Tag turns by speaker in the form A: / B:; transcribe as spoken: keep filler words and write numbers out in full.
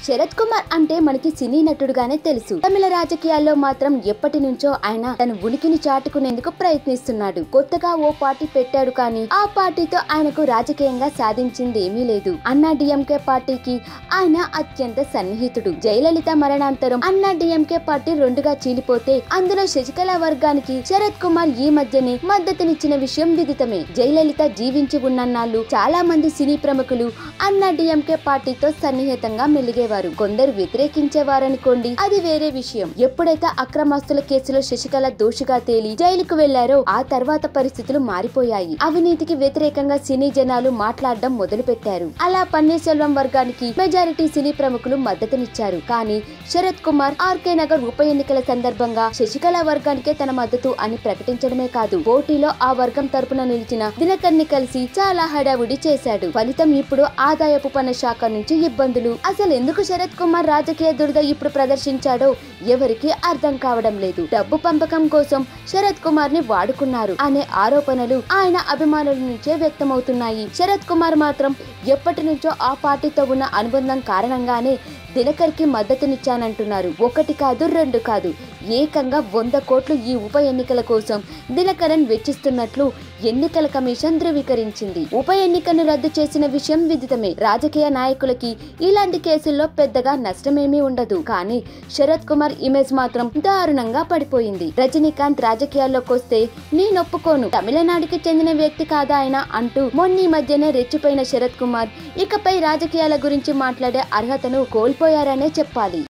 A: శరత్ కుమార్ అంటే మనకి సినీ నటుడుగానే తెలుసు. తమిళ రాజకీయాల్లో మాత్రం ఎప్పటి నుంచో ఆయన తన ఉనికిని చాటుకునేందుకు ప్రయత్నిస్తున్నాడు. కొత్తగా ఓ పార్టీ పెట్టాడు కానీ ఆ పార్టీతో ఆయనకు రాజకీయంగా సాధించింది ఏమీ లేదు. అన్నా డిఎంకే పార్టీకి ఆయన అత్యంత సన్నిహితుడు. జయలలిత మరణాంతరం అన్నా డిఎంకే పార్టీ రెండుగా చీలిపోతే అందులో శశికళ వర్గానికి శరత్ కుమార్ ఈ మధ్యనే మద్దతునిచ్చిన విషయం విదితమే. జయలలిత జీవించి ఉన్నన్నాళ్ళు చాలా మంది సినీ ప్రముఖులు అన్నా డిఎంకే పార్టీతో సన్నిహితంగా మెలిగేవారు. కొందరు వ్యతిరేకించేవారనుకోండి, అది వేరే విషయం. ఎప్పుడైతే అక్రమాస్తుల కేసులో శశికళ దోషిగా తేలి జైలుకు వెళ్లారో ఆ తర్వాత పరిస్థితులు మారిపోయాయి. అవినీతికి వ్యతిరేకంగా సినీ జనాలు మాట్లాడడం మొదలు పెట్టారు. అలా పన్నీర్ సెల్వం వర్గానికి మెజారిటీ సినీ ప్రముఖులు మద్దతునిచ్చారు. కానీ శరత్ కుమార్ ఆర్కే నగర్ ఉప ఎన్నికల సందర్భంగా శశికళ వర్గానికే తన మద్దతు అని ప్రకటించడమే కాదు, పోటీలో ఆ వర్గం తరపున నిలిచిన దినకర్ని కలిసి చాలా హడావుడి చేశాడు. ఫలితం ఇప్పుడు ఆదాయపు పన్ను శాఖ నుంచి ఇబ్బందులు. అసలు ఎందుకు శరత్ కుమార్ రాజకీయ దురద ఇప్పుడు ప్రదర్శించాడో ఎవరికి అర్థం కావడం లేదు. డబ్బు పంపకం కోసం శరత్ కుమార్ ని వాడుకున్నారు అనే ఆరోపణలు ఆయన అభిమానుల నుంచే వ్యక్తమవుతున్నాయి. శరత్ కుమార్ మాత్రం ఎప్పటి నుంచో ఆ పార్టీతో ఉన్న అనుబంధం కారణంగానే దినకర్కి మద్దతునిచ్చానంటున్నారు. ఒకటి కాదు, రెండు కాదు, ఏకంగా వంద కోట్లు ఈ ఉప ఎన్నికల కోసం దినకరన్ వెచ్చిస్తున్నట్లు ఎన్నికల కమిషన్ ధృవీకరించింది. ఉప ఎన్నికను రద్దు చేసిన విషయం విదితమే. రాజకీయ నాయకులకి ఇలాంటి కేసుల్లో పెద్దగా నష్టమేమీ ఉండదు. కానీ శరత్ కుమార్ ఇమేజ్ మాత్రం దారుణంగా పడిపోయింది. రజనీకాంత్ రాజకీయాల్లోకి వస్తే నేనొప్పుకోను, తమిళనాడుకి చెందిన వ్యక్తి కాదా ఆయన అంటూ మొన్న మధ్యనే రెచ్చిపోయిన శరత్ కుమార్ ఇకపై రాజకీయాల గురించి మాట్లాడే అర్హతను కోల్పోయారనే చెప్పాలి.